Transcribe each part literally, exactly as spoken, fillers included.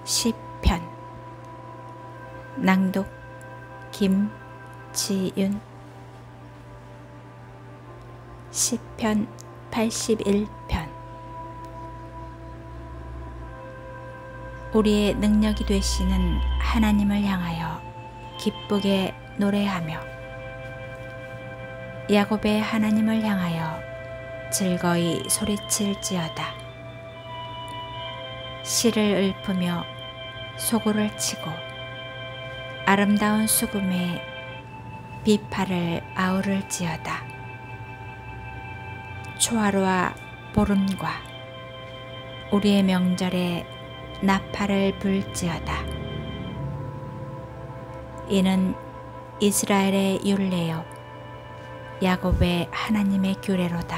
시편. 낭독 김지윤. 시편 팔십일 편. 우리의 능력이 되시는 하나님을 향하여 기쁘게 노래하며 야곱의 하나님을 향하여 즐거이 소리칠지어다. 실을 읊으며 소고를 치고 아름다운 수금에 비파를 아우를지어다. 초하루와 보름과 우리의 명절에 나팔을 불지어다. 이는 이스라엘의 율례요 야곱의 하나님의 규례로다.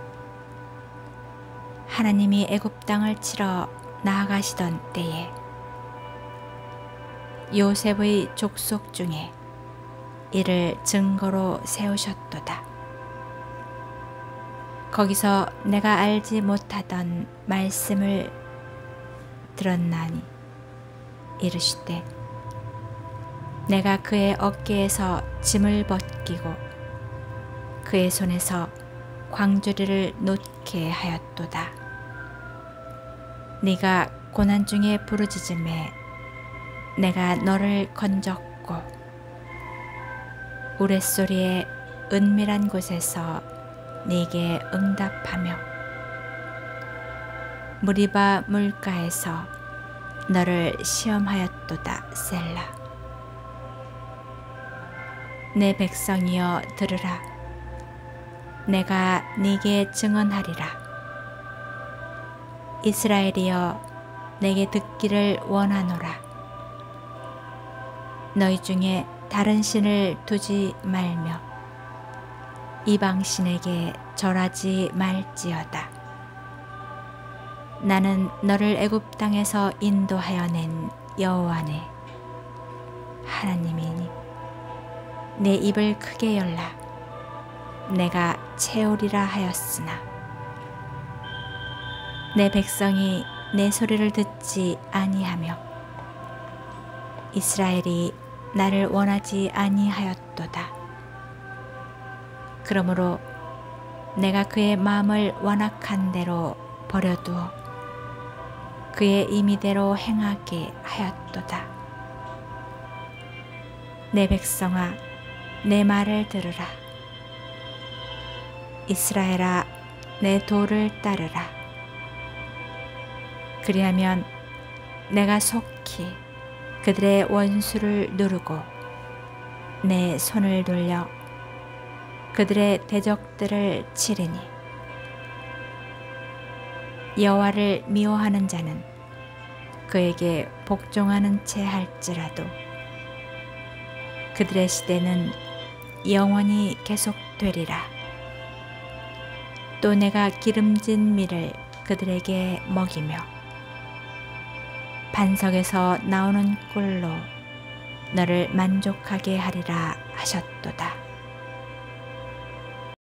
하나님이 애굽 땅을 치러 나아가시던 때에 요셉의 족속 중에 이를 증거로 세우셨도다. 거기서 내가 알지 못하던 말씀을 들었나니 이르시되 내가 그의 어깨에서 짐을 벗기고 그의 손에서 광주리를 놓게 하였도다. 네가 고난 중에 부르짖음에 내가 너를 건졌고 우레소리의 은밀한 곳에서 네게 응답하며 무리바 물가에서 너를 시험하였도다. 셀라. 내 백성이여 들으라. 내가 네게 증언하리라. 이스라엘이여 내게 듣기를 원하노라. 너희 중에 다른 신을 두지 말며 이방신에게 절하지 말지어다. 나는 너를 애굽 땅에서 인도하여 낸 여호와네 하나님이니 내 입을 크게 열라. 내가 채우리라 하였으나 내 백성이 내 소리를 듣지 아니하며 이스라엘이 나를 원하지 아니하였도다. 그러므로 내가 그의 마음을 완악한 대로 버려두어 그의 임의대로 행하게 하였도다. 내 백성아 내 말을 들으라. 이스라엘아 내 도를 따르라. 그리하면 내가 속히 그들의 원수를 누르고 내 손을 돌려 그들의 대적들을 치리니 여호와를 미워하는 자는 그에게 복종하는 채 할지라도 그들의 시대는 영원히 계속되리라. 또 내가 기름진 밀을 그들에게 먹이며 반석에서 나오는 꿀로 너를 만족하게 하리라 하셨도다.